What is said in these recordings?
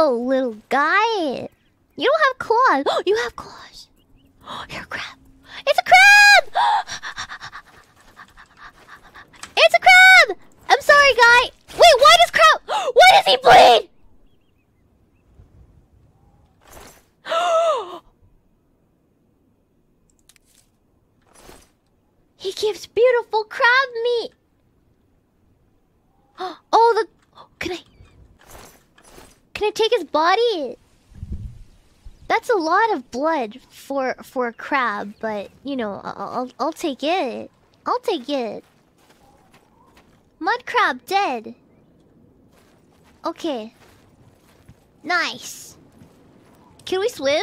little guy. You don't have claws. Oh, you have claws. You're a crab. It's a crab! It's a crab! I'm sorry, guy. Wait, why does crab... Why does he bleed? He gives beautiful crab meat. Oh, the... Can I take his body? That's a lot of blood for a crab, but you know, I'll take it. I'll take it. Mud crab dead. Okay. Nice. Can we swim?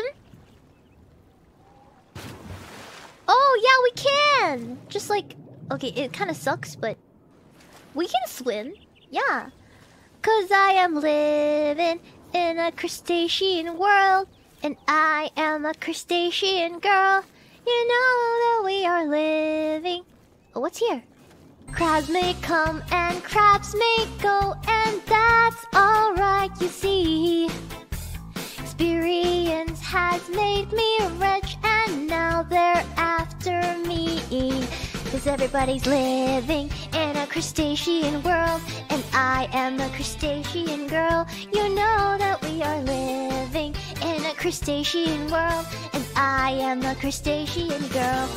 Oh yeah, we can. Just like, okay, it kind of sucks, but we can swim. Yeah. 'Cause I am living in a crustacean world. And I am a crustacean girl. You know that we are living... Oh, what's here? Crabs may come and crabs may go, and that's alright, you see. Experience has made me rich, and now they're after me. 'Cause everybody's living in a crustacean world, and I am a crustacean girl. You know that we are living in a crustacean world, and I am a crustacean girl.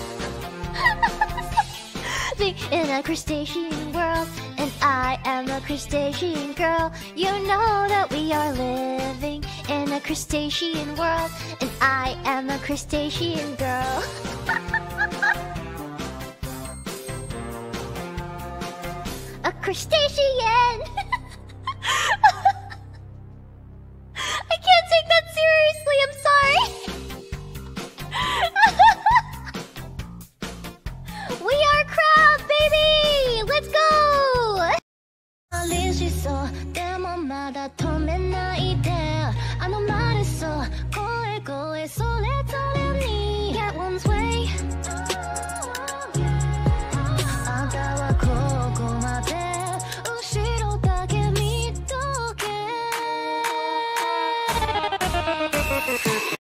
In a crustacean world, and I am a crustacean girl. You know that we are living in a crustacean world, and I am a crustacean girl. A crustacean! I can't take that seriously, I'm sorry! We are crab, baby! Let's go!